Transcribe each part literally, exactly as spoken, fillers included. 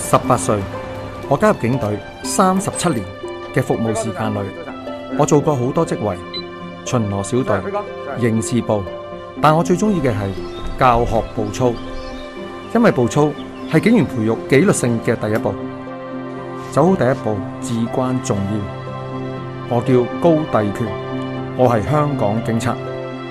十八歲，我加入警隊三十七年嘅服務時間裏，我做過好多職位，巡邏小隊、刑事部，但我最中意嘅係教學步操，因為步操係警員培育紀律性嘅第一步，走好第一步至關重要。我叫高帝權，我係香港警察。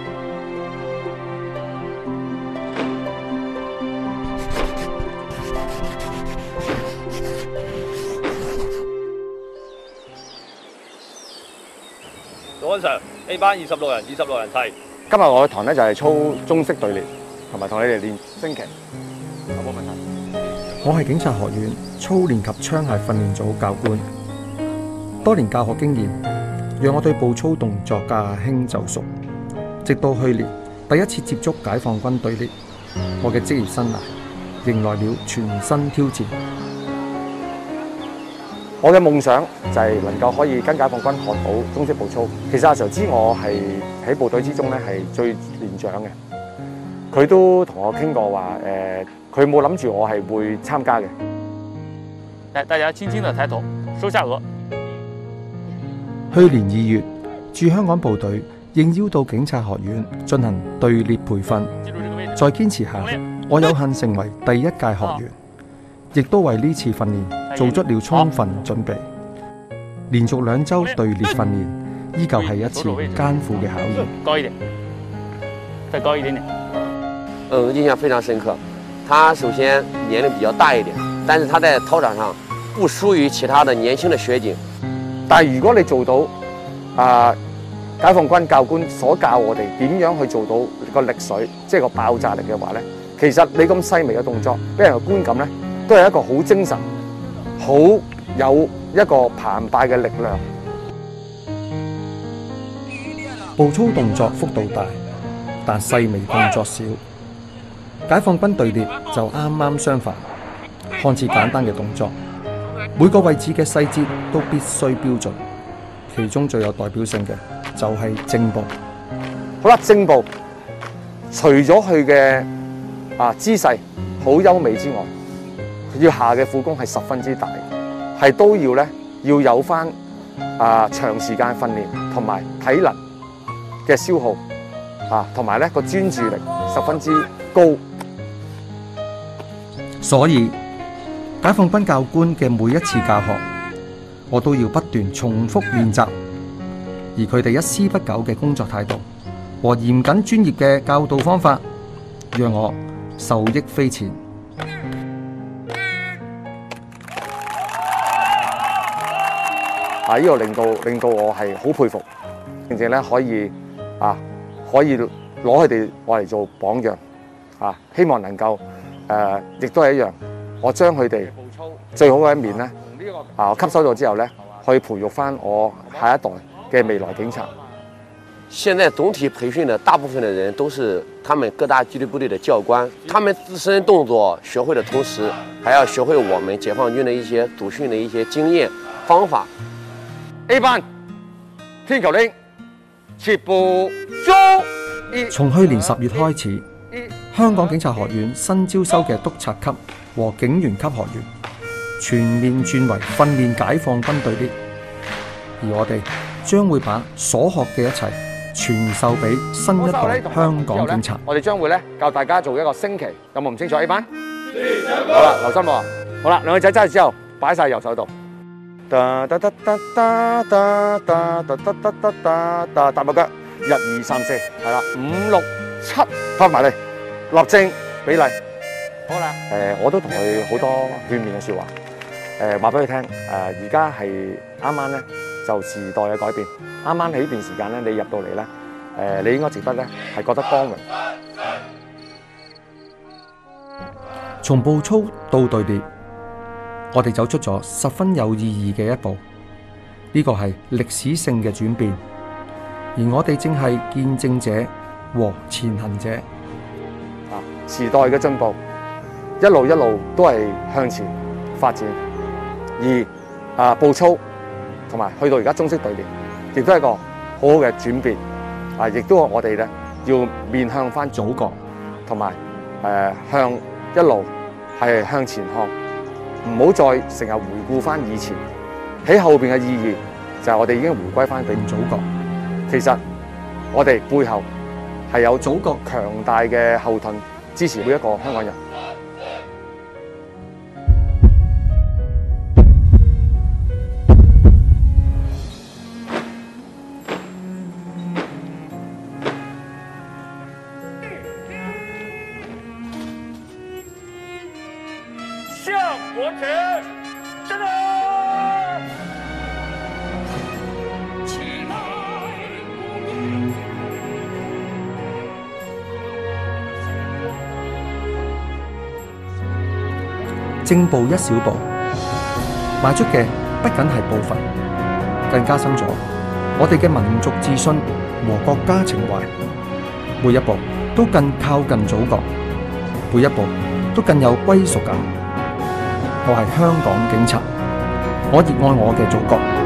早安 Sir，A 班二十六人，二十六人齊。 今日我嘅堂咧就係操中式隊列，同埋同你哋練升旗，有冇問題？ 我係警察學院操練及槍械訓練組教官，多年教學經驗，讓我對步操動作駕輕就熟。直到去年第一次接觸解放軍隊列，我嘅職業生涯迎來了全新挑戰。 我嘅夢想就係能夠可以跟解放軍學到中式步操。其實阿 Sir 知我係喺部隊之中咧係最年長嘅，佢都同我傾過話誒，佢冇諗住我係會參加嘅。 來，大家輕輕地抬頭，收下額。 去年二月，駐香港部隊應邀到警察學院進行隊列培訓，在堅持下，我有幸成為第一屆學員，亦都為呢次訓練做足了充分準備。連續兩週隊列訓練，依舊係一次艱苦嘅考驗。 高一點，再高一點點。 嗯，印象非常深刻。他首先年齡比較大一點，但是他在操場上不輸於其他的年輕的學警。 但係如果你做到啊、呃、解放軍教官所教我哋點樣去做到個力水，即係個爆炸力嘅話咧，其實你咁細微嘅動作，俾人嘅觀感咧，都係一個好精神、好有一個澎湃嘅力量。 步操動作幅度大，但細微動作少。解放軍隊列就啱啱相反，看似簡單嘅動作，每個位置嘅細節都必須標準。其中最有代表性嘅就係正步。 好啦，正步除咗佢嘅啊姿勢好優美之外，要下嘅苦功係十分之大，係都要咧要有翻啊長時間訓練同埋體能嘅消耗啊，同埋咧個專注力十分之高。 所以解放軍教官嘅每一次教學，我都要不斷重複練習，而佢哋一絲不苟嘅工作態度和嚴謹專業嘅教導方法，讓我受益匪淺。 啊！呢個令到令到我係好佩服，正正咧可以啊可以攞佢哋我嚟做榜樣啊！希望能夠誒，亦都係一樣，我將佢哋最好嘅一面咧啊，我吸收咗之後咧，可以培育翻我下一代嘅未來警察。 現在總體培訓的大部分的人都是他們各大紀律部隊的教官，他們自身動作學會的同時，還要學會我們解放軍的一些組訓的一些經驗方法。 A 班天球令，切步中。 從去年十月開始，香港警察學院新招收嘅督察級和警員級學員全面轉為訓練解放軍隊列，而我哋將會把所學嘅一切傳授俾新一代香港警察。 我哋將會咧教大家做一個升旗，有冇唔清楚 A 班？好啦，留心喎。好啦，兩個仔揸住之後，擺晒右手度。噠噠噠噠噠噠噠噠噠噠噠噠，踏步腳，一二三四，係啦，五六七，翻埋嚟，立正比例。好啦，誒，我都同佢好多勸勉嘅説話，誒，話俾佢聽，誒，而家係啱啱咧就時代嘅改變，啱啱喺呢段時間咧，你入到嚟咧，誒，你應該值得咧係覺得光榮。 從步操到隊列，我哋走出咗十分有意義嘅一步，呢個係歷史性嘅轉變，而我哋正係見證者和前行者。 啊，時代嘅進步，一路一路都係向前發展，而啊步操同埋去到而家中式隊列，亦都係一個好好嘅轉變。啊，亦都係我哋咧要面向翻祖國，同埋誒向一路係向前看。 唔好再成日回顧翻以前，喺後邊嘅意義就係我哋已經回歸翻俾祖國。其實我哋背後係有祖國強大嘅後盾支持每一個香港人。 向国耻，真的！ 正步一小步，邁出嘅不僅係步伐，更加深咗我哋嘅民族自信和國家情懷。每一步都更靠近祖國，每一步都更有歸屬感。我係香港警察，我熱愛我嘅祖國。